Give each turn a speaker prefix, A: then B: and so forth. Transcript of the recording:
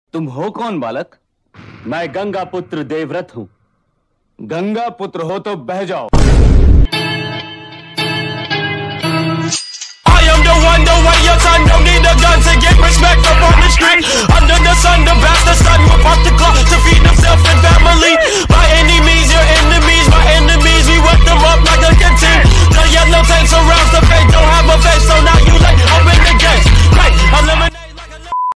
A: तुम हो कौन बालक?
B: मैं गंगा पुत्र देवव्रत हूं।
A: गंगा पुत्र हो तो बह जाओ।